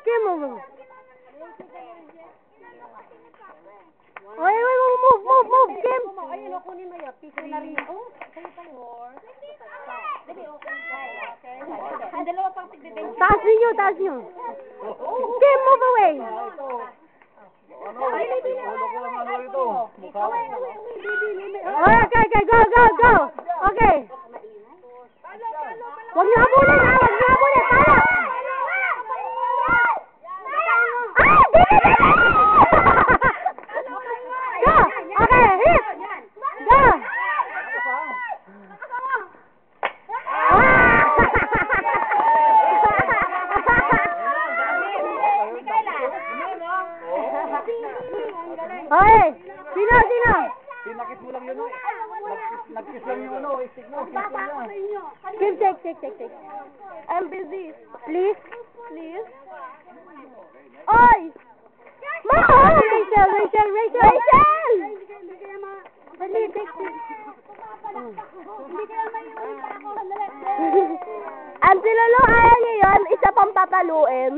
Kim, move. Oy, move, Kim. Ayun, kunin mo yun. Piso na rin. Oh, sa'yo pa yun. Dali, okay. Ang dalawa pang tigdedeng. Taas niyo. Kim, move away. Okay, go. Okay. Huwag niyo habulin, ha? Para. Go! Okay, hit! Go! Okay, sino? Pinakit mo lang yun, oh. Nag-kiss lang yung ano, istik mo. Kim, take. I'm busy. Please. Oy! Rachel! Dali, take. Ang silolo ayaw niyo yun, isa pang papaluin.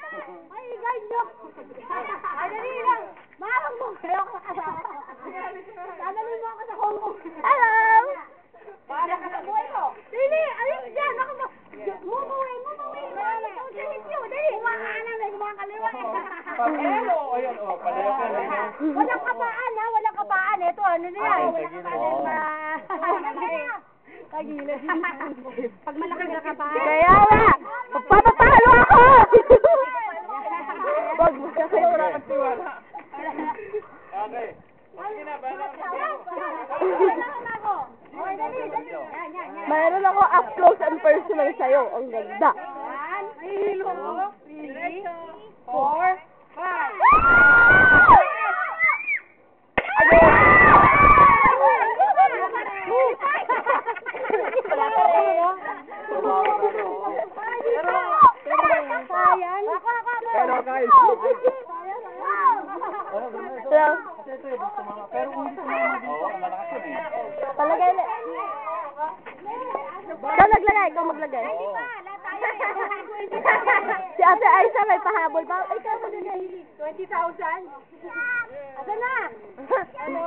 Dali lang. Mahal mo. Dadali mo ako sa Hong Kong. Hello! Para ka sa buhay mo. Dili, ayun dyan. Ako mo. Move away. Dali. Kumakanan, kaliwa. Hello! Ayan, oh. Palayo ka rin. Walang kapaan, ha? Walang kapaan. Ito, ano na yan? Tagilid. Pag malaki na kapaan. Kaya nga, magpapapalo ako! Wag mo kasi. Wala kang tiwala. Okay. Sige na, Mayroon ako up close and personal sa'yo. Ang ganda. 1, 2, 3, 4, 5. Pero guys. Pero kung hindi tumama malakas yun eh. Palagay na. Ikaw maglagay. Si Ate Aisha may pahabol pa. Ikaw maglagay. 20,000. Asa na? Ano?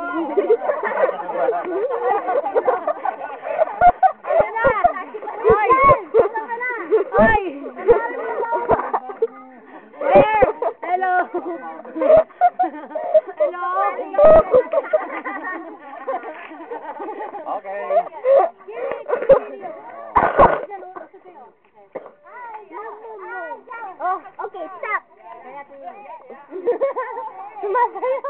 Oy! Hello! Okay. Oh, okay, stop! Sumasayo!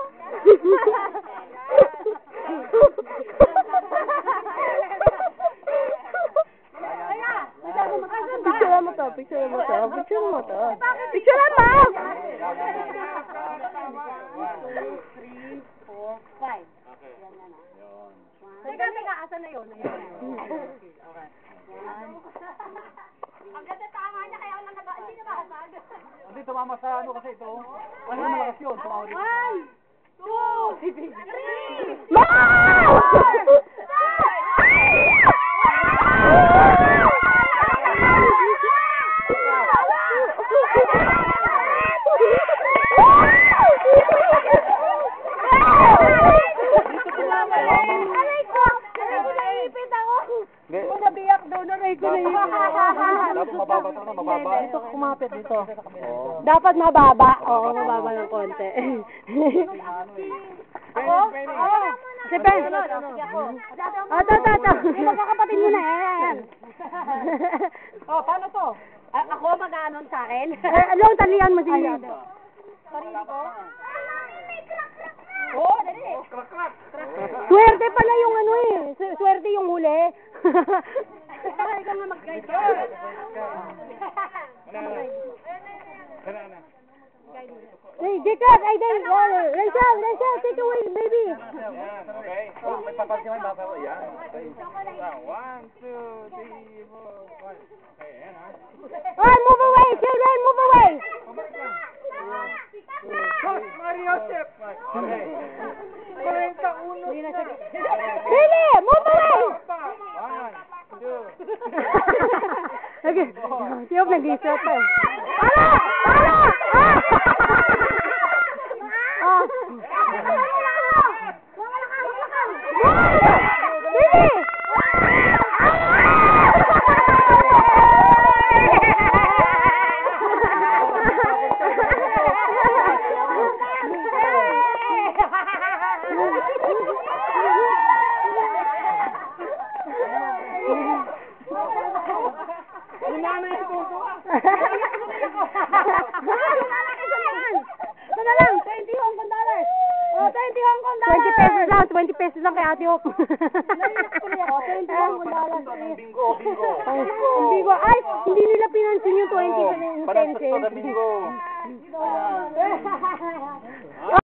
Picturean mo to. Picturean mo! 1, 2, 3, 4, 5. Teka, asan na yun? Okay. Ang ganda tama niya, kaya wala hindi na makasag. Hindi, tumama sa ano kasi ito. Ano malakas yun? Tumama dito. 1, 2, 3, 4, 5. Dapat mababa ito na, mababa. Dito, kumapit dito. Dapat mababa. Oo, mababa ng konti. Ako? Si Ben. Ito. Magkakapatid mo na yan. Paano to? Ako mag-aanon sa akin? Along talian mo si Sarili ko? Dali. Swerte pala yung ano eh. Swerte yung huli. Ikaw nga mag-guide. Hey, Jacob, Rachel, take away, baby. Okay. May papansin mo yung baka ko. Yan. 1, 2, 3, 4, 5. Okay, ayan ha. Oh, move away, children, move away. Mario Chef. Okay. Really, move away. 1, 2. Okay. Siyop nag-isip pa. Para! Ito na lang, 20 Hong Kong dollars. Oh, 20 Hong Kong dollars. 20 pesos lang, 20 pesos lang kay Ate Hope. 20 Hong Kong dollars. Bingo, bingo. Ang bigo. Ay, hindi nila pinansin yung 20 Parang 10 sa bingo. cents.